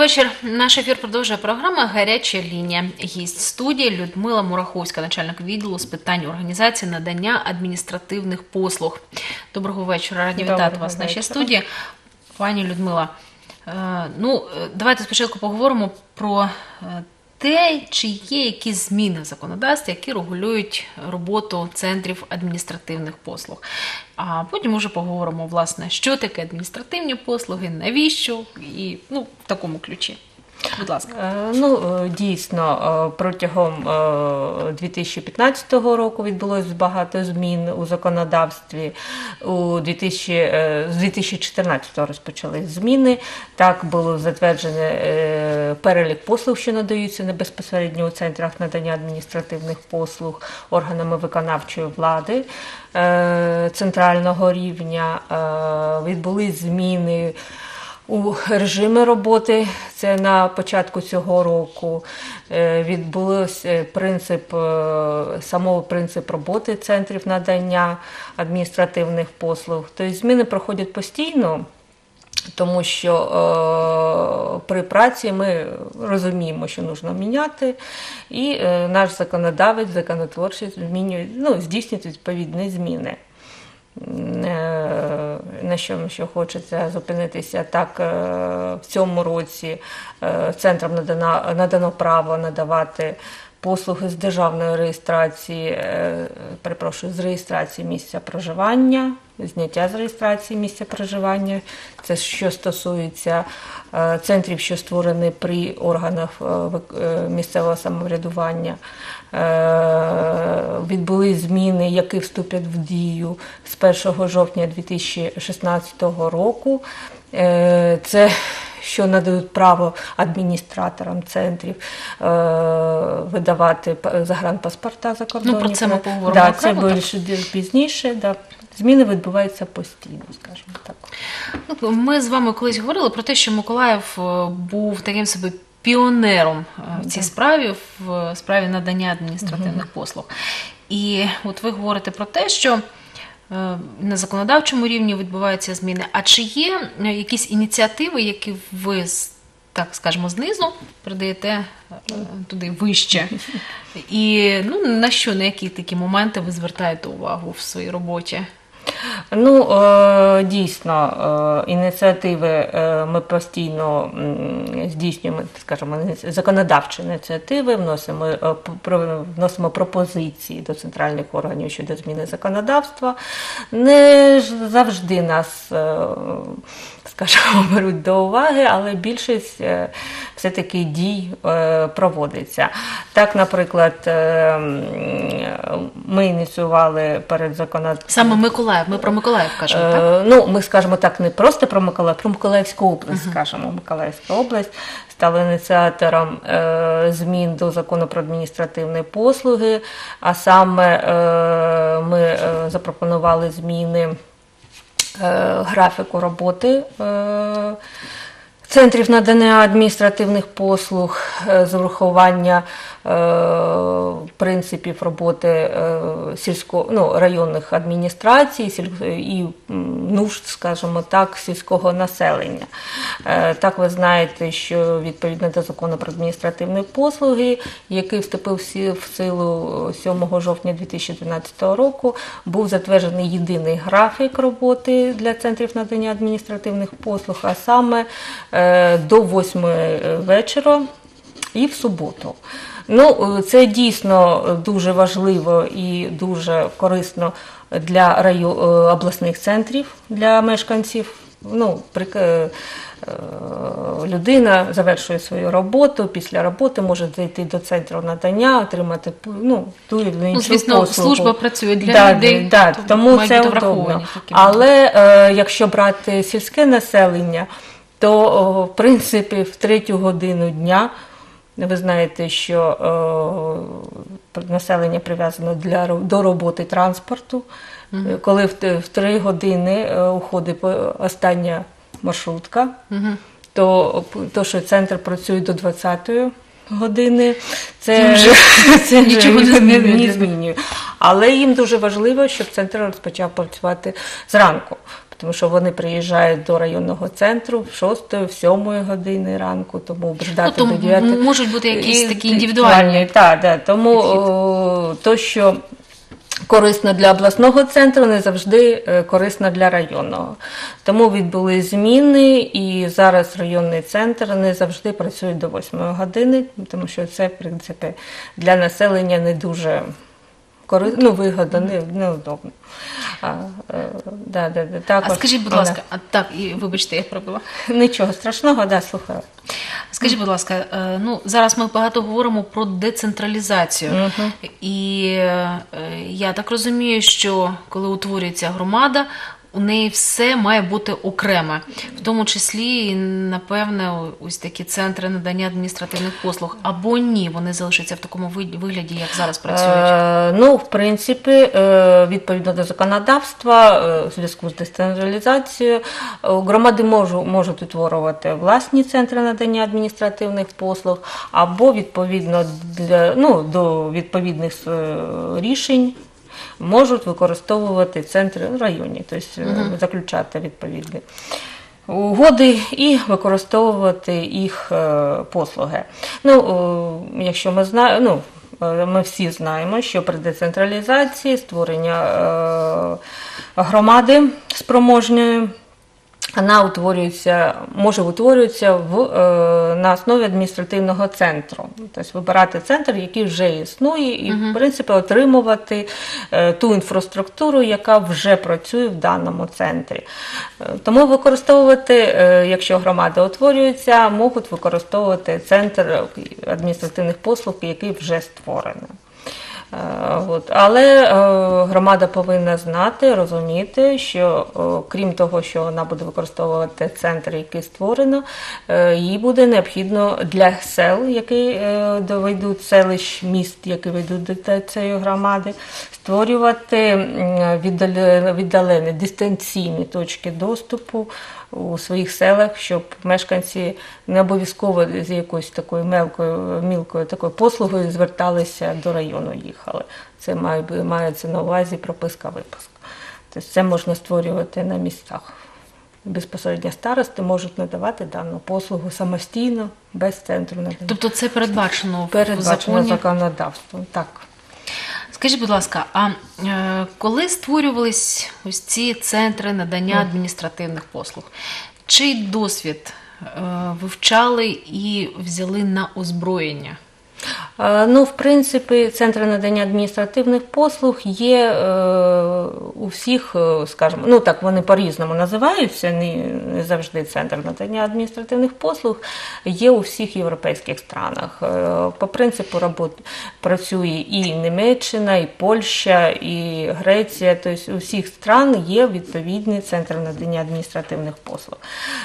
вечір. Наш ефір продовжує програма «Гаряча лінія». Гість студії Людмила Мураховська, начальник відділу з питань організації надання адміністративних послуг. Доброго вечора. Раді вітати вас в нашій студії. Пані Людмила, давайте спочатку поговоримо про те, чи є якісь зміни в законодавстві, які регулюють роботу центрів адміністративних послуг. А потім вже поговоримо, власне, що таке адміністративні послуги, навіщо і в такому ключі. Будь ласка. Дійсно, протягом 2015 року відбулось багато змін у законодавстві. З 2014 розпочались зміни. Так, було затверджений перелік послуг, що надаються безпосередньо у центрах надання адміністративних послуг органами виконавчої влади центрального рівня. Відбулись зміни у режимі роботи, це на початку цього року, відбувся принцип роботи центрів надання адміністративних послуг. Тобто зміни проходять постійно, тому що при праці ми розуміємо, що потрібно міняти, і наш законодавець, законотворчість здійснює відповідні зміни. На що хочеться зупинитися, так в цьому році центрам надано право надавати послуги з державної реєстрації, з реєстрації місця проживання, зняття з реєстрації місця проживання. Це що стосується центрів, що створені при органах місцевого самоврядування. Відбулись зміни, які вступлять в дію з 1 жовтня 2016 року. Це що надають право адміністраторам центрів видавати загранпаспорта за кордоном. Про це ми поговоримо окремо. Це більше пізніше. Зміни відбуваються постійно, скажімо так. Ми з вами колись говорили про те, що Миколаїв був таким собі піонером в цій справі, в справі надання адміністративних послуг. І от ви говорите про те, що на законодавчому рівні відбуваються зміни. А чи є якісь ініціативи, які ви, так скажемо, знизу передаєте туди вище? І на які такі моменти ви звертаєте увагу в своїй роботі? Дійсно, ініціативи ми постійно здійснюємо, скажімо, законодавчі ініціативи, вносимо пропозиції до центральних органів щодо зміни законодавства. Не завжди нас, скажімо, беруть до уваги, але більшість все-таки дій проводиться. Так, наприклад, ми ініціювали перед законодавством. Саме Миколаїв, ми про Миколаїв кажемо, так? Ми скажемо так, не просто про Миколаїв, про Миколаївську область, скажемо. Миколаївська область стала ініціатором змін до закону про адміністративні послуги, а саме ми запропонували зміни графіку роботи центрів надання адміністративних послуг з урахування принципів роботи районних адміністрацій і нужд, скажімо так, сільського населення. Так, ви знаєте, що відповідно до закону про адміністративні послуги, який вступив в силу 7 жовтня 2012 року, був затверджений єдиний графік роботи для центрів надання адміністративних послуг, а саме до 8 вечора і в суботу. Це дійсно дуже важливо і дуже корисно для обласних центрів, для мешканців. Людина завершує свою роботу, після роботи може зайти до центру надання, отримати ту чи іншу послугу. Служба працює для людей, тому це удобно. Але якщо брати сільське населення, то, в принципі, в 3-ю годину дня, ви знаєте, що населення прив'язано до роботи транспорту. Коли в 3 години уходить остання маршрутка, то що центр працює до 20-ї години, це нічого не змінює. Але їм дуже важливо, щоб центр розпочав працювати зранку. тому що вони приїжджають до районного центру в 6, в 7 години ранку, тому ждати до 9. Можуть бути якісь такі індивідуальні. Так. Тому то, що корисно для обласного центру, не завжди корисно для районного. Тому відбули зміни, і зараз районний центр не завжди працює до 8 години, тому що це, в принципі, для населення не дуже вигодно, неудобно. А скажіть, будь ласка, вибачте, я пробила. Нічого страшного, слухаю. Скажіть, будь ласка, зараз ми багато говоримо про децентралізацію. І я так розумію, що коли утворюється громада, у неї все має бути окреме, в тому числі, напевне, ось такі центри надання адміністративних послуг. Або ні, вони залишаться в такому вигляді, як зараз працюють? В принципі, відповідно до законодавства, у зв'язку з децентралізацією, громади можуть утворювати власні центри надання адміністративних послуг, або відповідно до відповідних рішень можуть використовувати центри в районі, тобто заключати відповідні угоди і використовувати їх послуги. Якщо ми знаємо, ми всі знаємо, що при децентралізації створення громади спроможної, вона може утворюватися на основі адміністративного центру. Тобто вибирати центр, який вже існує, і, в принципі, отримувати ту інфраструктуру, яка вже працює в даному центрі. Тому використовувати, якщо громада утворюється, можуть використовувати центр адміністративних послуг, який вже створений. Але громада повинна знати, розуміти, що крім того, що вона буде використовувати центр, який створено, їй буде необхідно для сел, які доведуть, селищ, міст, які ведуть до цієї громади, створювати віддалені дистанційні точки доступу у своїх селах, щоб мешканці не обов'язково з якоюсь такою мілкою такою послугою зверталися до району, їхали. Це мається на увазі прописка-виписка. Тобто це можна створювати на місцях. Безпосередньо старости можуть надавати дану послугу самостійно, без центру надання. Тобто це передбачено в законі? Законодавством, так. Скажіть, будь ласка, а коли створювались ось ці центри надання адміністративних послуг, чий досвід вивчали і взяли на озброєння? В принципі, центри надання адміністративних послуг є у всіх, скажімо, вони по-різному називаються, не завжди центр надання адміністративних послуг, є у всіх європейських странах. По принципу працює і Німеччина, і Польща, і Греція, тобто у всіх стран є відповідні центри надання адміністративних послуг.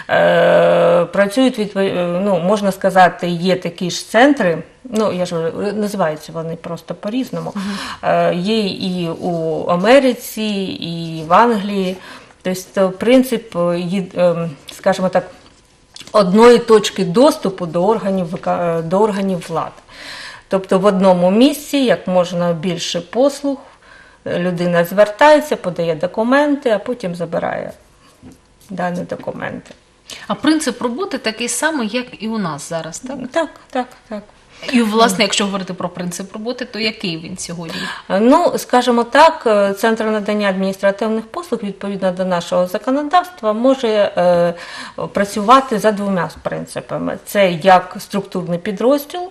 Працюють, можна сказати, є такі ж центри, я ж говорю, називаються вони просто по-різному. Є і у Америці, і в Англії. Тобто, принцип, скажімо так, одної точки доступу до органів влади. Тобто в одному місці, як можна більше послуг, людина звертається, подає документи, а потім забирає дані документи. А принцип роботи такий самий, як і у нас зараз, так? Так. І, власне, якщо говорити про принцип роботи, то який він сьогодні? Скажімо так, Центр надання адміністративних послуг, відповідно до нашого законодавства, може працювати за двома принципами. Це як структурний підрозділ,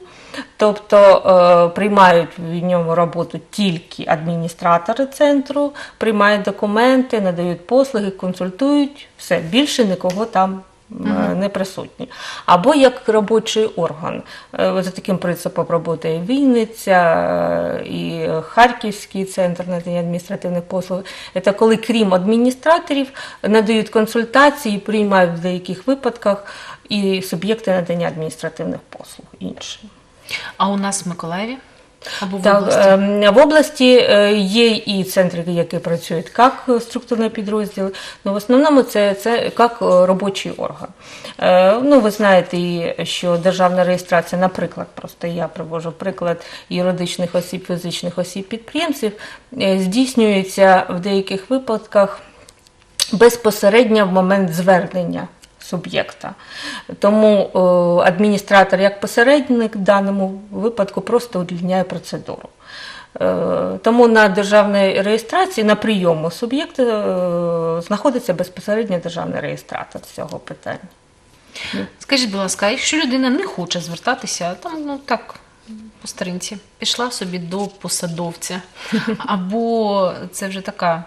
тобто приймають в ньому роботу тільки адміністратори центру, приймають документи, надають послуги, консультують, все, більше нікого там не присутні. Або як робочий орган. За таким принципом працює Вінниця, і Харківський центр надання адміністративних послуг. Це коли, крім адміністраторів, надають консультації, приймають в деяких випадках і суб'єкти надання адміністративних послуг інші. А у нас в Миколаєві? Або в області? В області є і центри, які працюють як структурні підрозділи, але в основному це як робочий орган. Ви знаєте, що державна реєстрація, наприклад, просто я привожу приклад юридичних осіб, фізичних осіб, підприємців, здійснюється в деяких випадках безпосередньо в момент звернення суб'єкта. Тому адміністратор як посередник в даному випадку просто удлиняє процедуру. Тому на державній реєстрації, на прийому суб'єкта знаходиться безпосередньо державний реєстратор цього питання. Скажіть, будь ласка, якщо людина не хоче звертатися, там, так, по старинці, пішла собі до посадовця, або це вже така,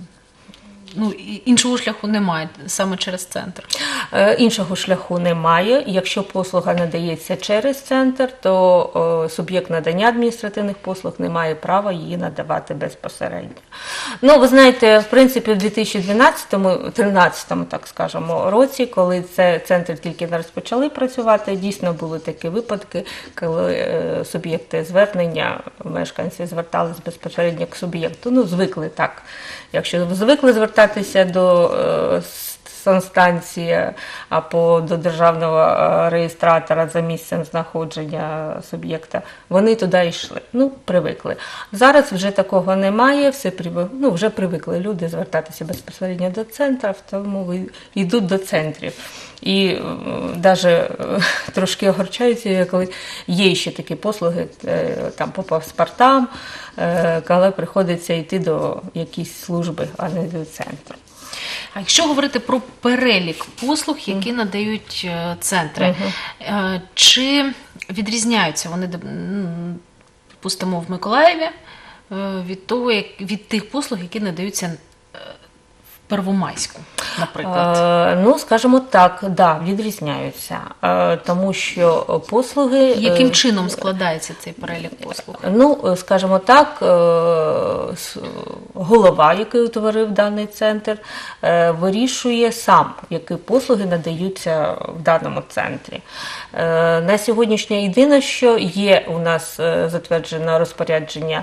іншого шляху немає, саме через центр? Іншого шляху немає. Якщо послуга надається через центр, то суб'єкт надання адміністративних послуг не має права її надавати безпосередньо. Ви знаєте, в принципі, в 2012-2013, так скажемо, році, коли центри тільки не розпочали працювати, дійсно були такі випадки, коли суб'єкти звернення, мешканці звертались безпосередньо к суб'єкту. Звикли так. Якщо звикли звертатися до санстанції або до державного реєстратора за місцем знаходження суб'єкта, вони туди йшли. Привикли. Зараз вже такого немає, вже привикли люди звертатися безпосередньо до центрів, тому йдуть до центрів. І навіть трошки огорчаються, коли є ще такі послуги там, по паспортам, коли приходиться йти до якоїсь служби, а не до центру. А якщо говорити про перелік послуг, які надають центри, чи відрізняються вони, допустимо, в Миколаєві від тих послуг, які надаються в Первомайську, наприклад? Скажімо так, да, відрізняються, тому що послуги... Яким чином складається цей перелік послуг? Скажімо так, голова, який утворив даний центр, вирішує сам, які послуги надаються в даному центрі. На сьогоднішнє єдине, що є у нас затверджено розпорядження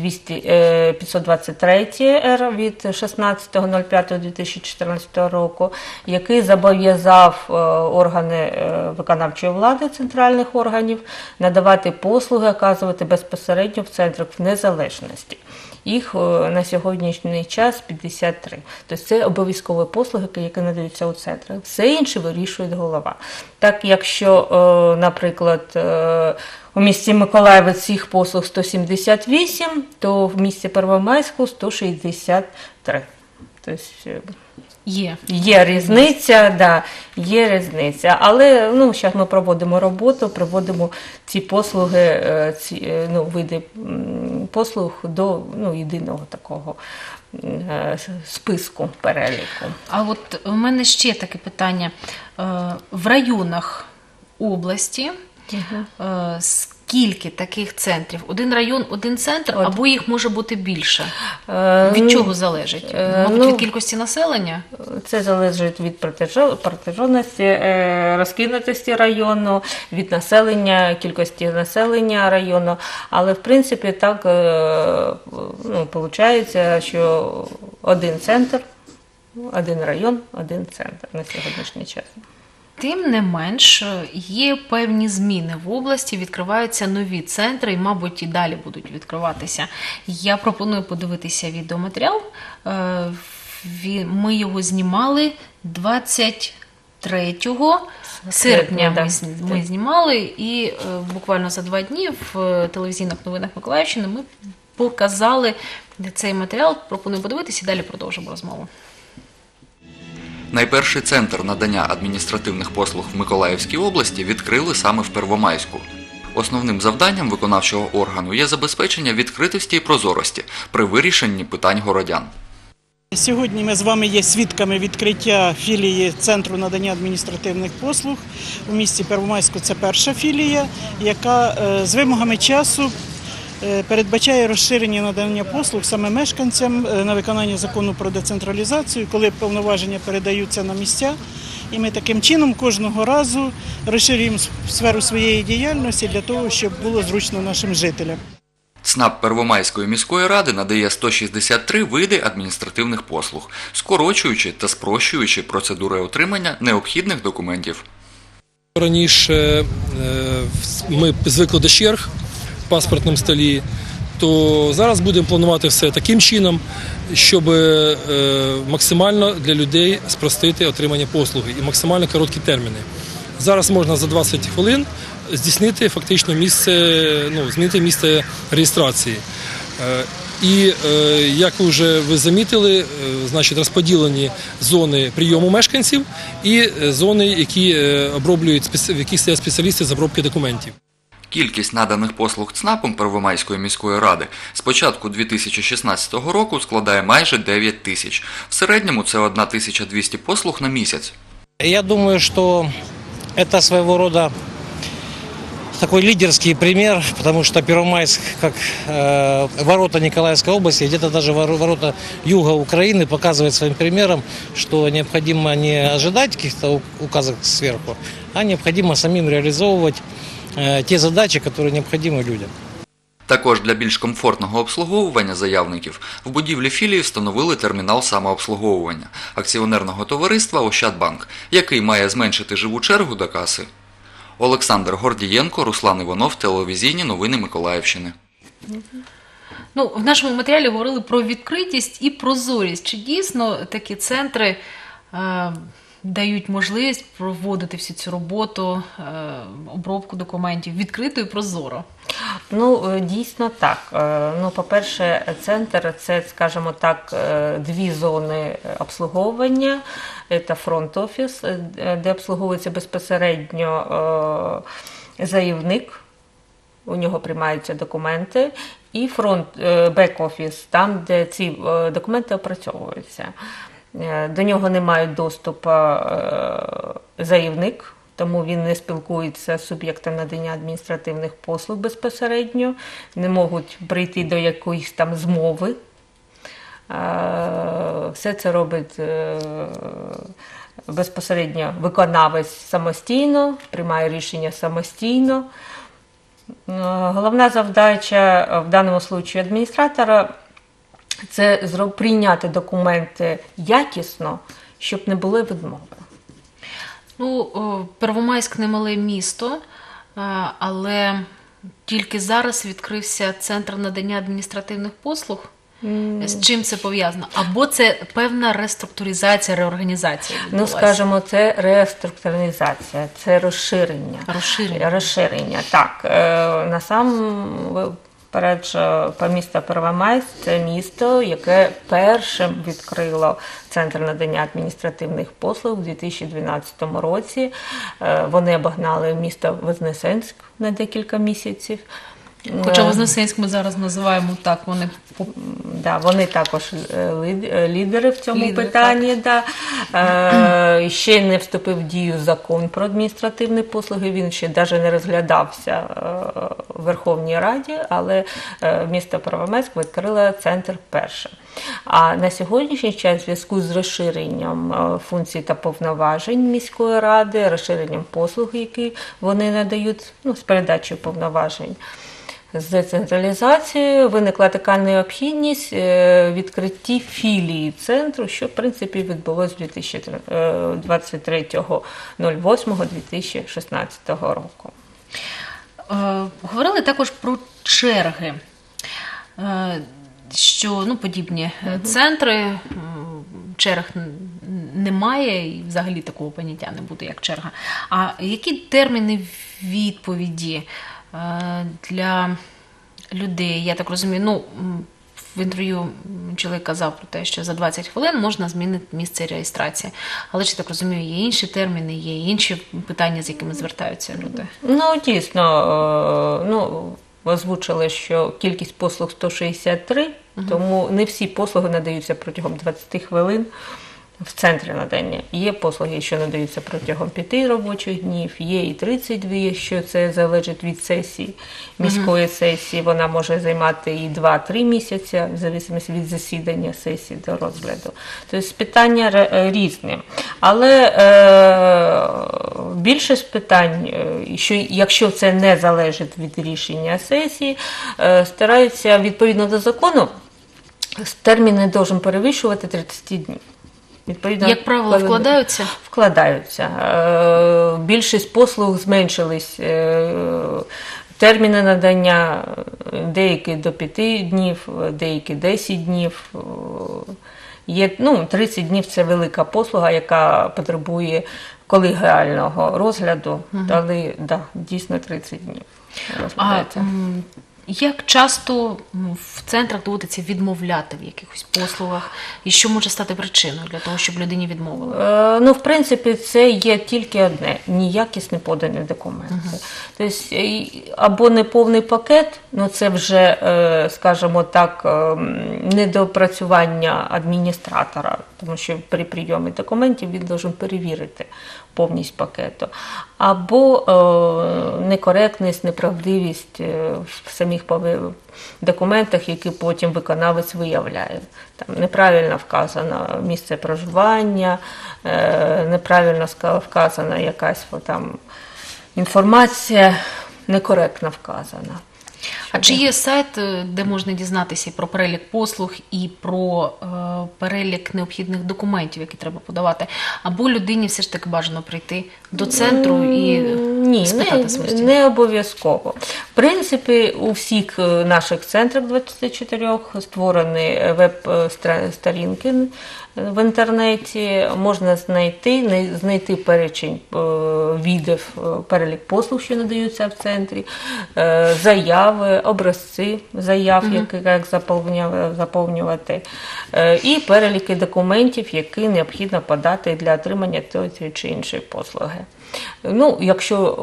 523-р від 16.05.2014 року, який зобов'язав органи виконавчої влади, центральних органів, надавати послуги, оказувати безпосередньо в центрах в незалежності. Їх на сьогоднішній час 53. Тобто це обов'язкові послуги, які надаються у центрах. Все інше вирішує голова. Так, якщо, наприклад, у місті Миколаєві цих послуг 178, то в місті Первомайську 163. Тобто є різниця, да, є різниця. Але зараз ми проводимо ці послуги, види послуг до єдиного такого списку, переліку. А от у мене ще таке питання. В районах області скільки таких центрів? Один район, один центр, або їх може бути більше? Від чого залежить? Мабуть, від кількості населення? Це залежить від протяжності, розкинутості району, від населення, кількості населення району. Але, в принципі, так виходить, що один центр, один район, один центр на сьогоднішній час. Тим не менш, є певні зміни в області, відкриваються нові центри і, мабуть, і далі будуть відкриватися. Я пропоную подивитися відеоматеріал. Ми його знімали 23 серпня. Ми знімали, і буквально за 2 дні в телевізійних новинах Миколаївщини ми показали цей матеріал. Пропоную подивитися і далі продовжимо розмову. Найперший центр надання адміністративних послуг в Миколаївській області відкрили саме в Первомайську. Основним завданням виконавчого органу є забезпечення відкритості і прозорості при вирішенні питань городян. Сьогодні ми з вами є свідками відкриття філії Центру надання адміністративних послуг у місті Первомайську. Це перша філія, яка з вимогами часу передбачає розширення надання послуг саме мешканцям на виконання закону про децентралізацію, коли повноваження передаються на місця. І ми таким чином кожного разу розширюємо сферу своєї діяльності для того, щоб було зручно нашим жителям. ЦНАП Первомайської міської ради надає 163 види адміністративних послуг, скорочуючи та спрощуючи процедури отримання необхідних документів. Раніше ми звикли до черг в паспортному столі, то зараз будемо планувати все таким чином, щоб максимально для людей спростити отримання послуги і максимально короткі терміни. Зараз можна за 20 хвилин здійснити фактично змінити місце реєстрації. І, як вже ви замітили, значить, розподілені зони прийому мешканців і зони, які в яких стоять спеціалісти з обробки документів. Кількість наданих послуг ЦНАПом Первомайської міської ради з початку 2016 року складає майже 9 тисяч. В середньому це 1200 послуг на місяць. Я думаю, что это своего рода такой лидерский пример, потому что Первомайск, как ворота Николаевской области, где-то даже ворота юга Украины, показывает своим примером, что необходимо не ожидать каких-то указок сверху, а необходимо самим реализовывать те задачи, которые необходимы людям. Також для більш комфортного обслуговування заявників в будівлі філії встановили термінал самообслуговування акціонерного товариства «Ощадбанк», який має зменшити живу чергу до каси. Олександр Гордієнко, Руслан Іванов, телевізійні новини Миколаївщини. В нашому матеріалі говорили про відкритість і прозорість. Чи дійсно такі центри дають можливість проводити всю цю роботу, обробку документів відкрито і прозоро? Дійсно так. По-перше, центр – це, скажімо так, дві зони обслуговування. Це фронт-офіс, де обслуговується безпосередньо заявник, у нього приймаються документи, і бек-офіс, там, де ці документи опрацьовуються. До нього не мають доступу заявник, тому він не спілкується з суб'єктом надання адміністративних послуг безпосередньо, не можуть прийти до якоїсь там змови. Все це робить безпосередньо виконавець самостійно, приймає рішення самостійно. Головна завдача в даному випадку адміністратора – це прийняти документи якісно, щоб не було відмови. Первомайськ – немале місто, але тільки зараз відкрився центр надання адміністративних послуг. З чим це пов'язано? Або це певна реструктуризація, реорганізація відбулася? Скажімо, це реструктуризація, це розширення. Розширення, так. Насамперед, місто Первомайськ – це місто, яке першим відкрило Центр надання адміністративних послуг у 2012 році. Вони обогнали місто Вознесенськ на декілька місяців. Хоча Вознесенськ ми зараз називаємо так, вони також лідери в цьому питанні. Ще не вступив в дію закон про адміністративні послуги, він ще навіть не розглядався в Верховній Раді, але місто Первомайськ відкрило центр першим. А на сьогоднішній час в зв'язку з розширенням функцій та повноважень міської ради, розширенням послуг, які вони надають, з передачею повноважень, з децентралізацією виникла така необхідність відкритті філії центру, що, в принципі, відбулося 23.08.2016 року. Говорили також про черги, що подібні центри, черг немає і взагалі такого поняття не буде, як черга. А які терміни відповіді для людей? Я так розумію, в інтерв'ю чоловік казав про те, що за 20 хвилин можна змінити місце реєстрації. Але, я так розумію, є інші терміни, є інші питання, з якими звертаються люди? Дійсно, озвучили, що кількість послуг 163, тому не всі послуги надаються протягом 20 хвилин в центрі надання. Є послуги, що надаються протягом 5 робочих днів, є і 32, що це залежить від сесії, міської сесії. Вона може займати і 2-3 місяці, в залежності від засідання сесії до розгляду. Тобто питання різні. Але більшість питань, що якщо це не залежить від рішення сесії, стараються відповідно до закону, термін не повинен перевищувати 30 днів. Як правило, вкладаються? Вкладаються. Більшість послуг зменшились. Терміни надання деякі до 5 днів, деякі 10 днів. Є, 30 днів – це велика послуга, яка потребує колегіального розгляду, але дійсно 30 днів розглядається. Як часто в центрах доводиться відмовляти в якихось послугах? І що може стати причиною для того, щоб людині відмовили? В принципі, це є тільки одне – неякісно подані документи. Тобто, або неповний пакет, це вже, скажімо так, недопрацювання адміністратора, тому що при прийомі документів він повинен перевірити повність пакету, або некоректність, неправдивість в самих документах, які потім виконавець виявляє. Там неправильно вказано місце проживання, неправильно вказана якась там інформація, некоректно вказана. А чи є сайт, де можна дізнатися і про перелік послуг, і про перелік необхідних документів, які треба подавати? Або людині все ж таки бажано прийти до центру і спитати самостійно? Не обов'язково. В принципі, у всіх наших центрах 24 створені веб-сторінки в інтернеті, можна знайти перечень видів, перелік послуг, що надаються в центрі, заяви, образці заяв, як заповнювати, і переліки документів, які необхідно подати для отримання тієї чи іншої послуги. Якщо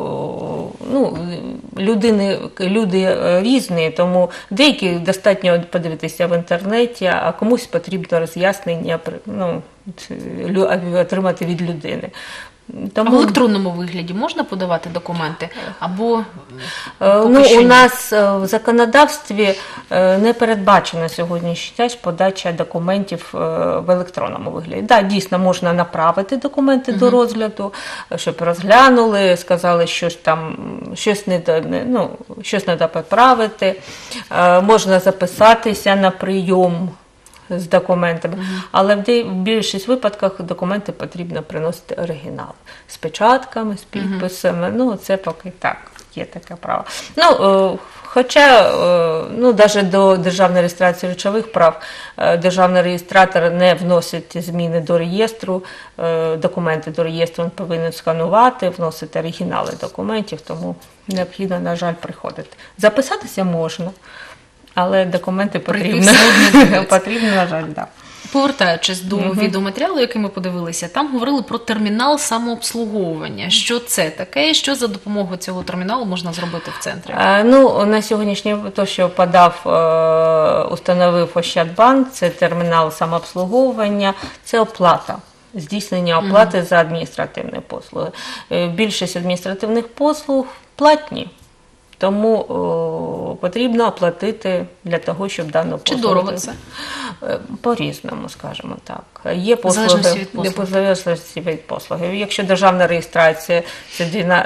люди різні, тому деякі достатньо подивитися в інтернеті, а комусь потрібно роз'яснення отримати від людини. А в електронному вигляді можна подавати документи? Або у нас в законодавстві не передбачена сьогоднішній час подача документів в електронному вигляді. Так, дійсно, можна направити документи до розгляду, щоб розглянули, сказали, що щось треба поправити, можна записатися на прийом з документами, але в більшість випадках документи потрібно приносити оригінал з печатками, з підписами. Це поки так, є таке право. Хоча, навіть до державної реєстрації речових прав державний реєстратор не вносить зміни до реєстру, документи до реєстру він повинен сканувати, вносити оригінали документів, тому необхідно, на жаль, приходити. Записатися можна, але документи потрібно, на жаль, так. Повертаючись до відеоматеріалу, який ми подивилися, там говорили про термінал самообслуговування. Що це таке і що за допомогою цього терміналу можна зробити в центрі? На сьогоднішній, то, що установив Ощадбанк, це термінал самообслуговування, це оплата. Здійснення оплати за адміністративні послуги. Більшість адміністративних послуг платні. Тому потрібно оплатити для того, щоб дану послугу... Чи дорого це? По-різному, скажімо так. Є послуги, в залежності від послуги. Якщо державна реєстрація, це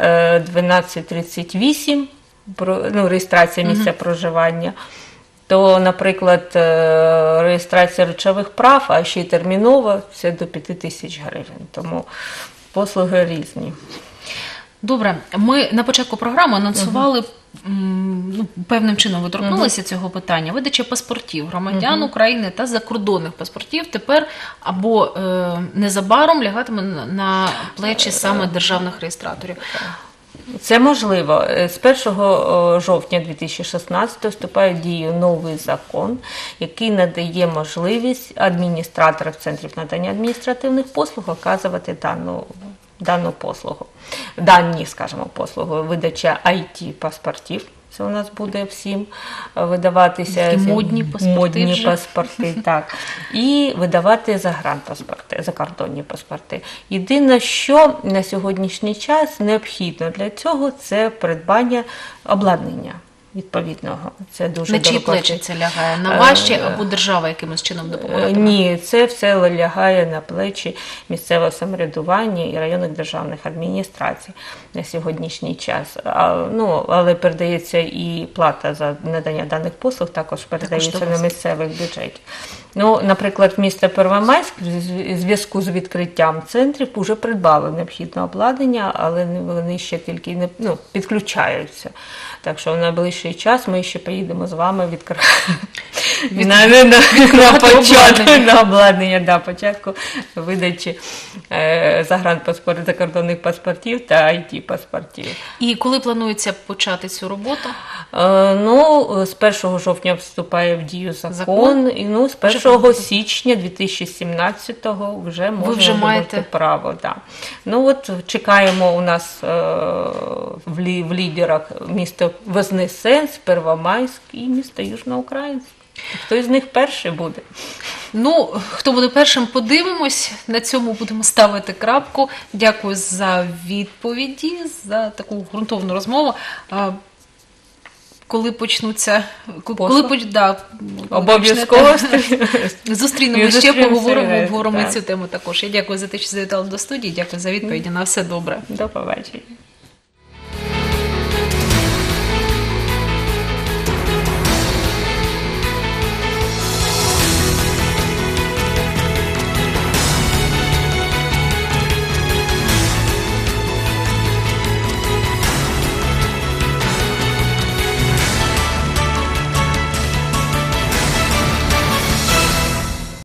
1238, реєстрація місця проживання, то, наприклад, реєстрація речових прав, а ще й термінова, це до 5000 гривень. Тому послуги різні. Добре, ми на початку програми анонсували, певним чином ви торкнулися цього питання, видача паспортів громадян України та закордонних паспортів тепер або незабаром лягатиме на плечі саме державних реєстраторів. Це можливо. З 1 жовтня 2016 вступає в дію новий закон, який надає можливість адміністраторам центрів надання адміністративних послуг оказувати дану послугу. Дані, скажімо, послугу видача IT-паспортів. Це у нас буде всім видаватися. Такі модні паспорти, так. І видавати загранпаспорти, закордонні паспорти. Єдине, що на сьогоднішній час необхідно для цього, це придбання обладнання відповідного. Це дуже на чиї плечі це лягає? На ваші або держава якимось чином допомагає? Ні, це все лягає на плечі місцевого самоврядування і районних державних адміністрацій на сьогоднішній час. Але передається і плата за надання даних послуг, також передається на місцевих бюджетів. Наприклад, місто Первомайськ в зв'язку з відкриттям центрів вже придбали необхідне обладнання, але вони ще тільки підключаються. Так що в найближчий найближчий час ми ще поїдемо з вами на обладнання, початку видачі загранпаспортів, закордонних паспортів та IT-паспортів. І коли планується почати цю роботу? З 1 жовтня вступає в дію закон, і з 1 січня 2017-го вже можна маєте право. Да. Чекаємо у нас в лідерах місто Вознесенськ, Первомайськ і місто Южноукраїнськ. Хто із них перший буде? Хто буде першим, подивимось. На цьому будемо ставити крапку. Дякую за відповіді, за таку ґрунтовну розмову. Коли почнуться... Обов'язково зустрінемося ще, поговоримо цю тему також. Я дякую за те, що завітали до студії, дякую за відповіді. На все добре. До побачення.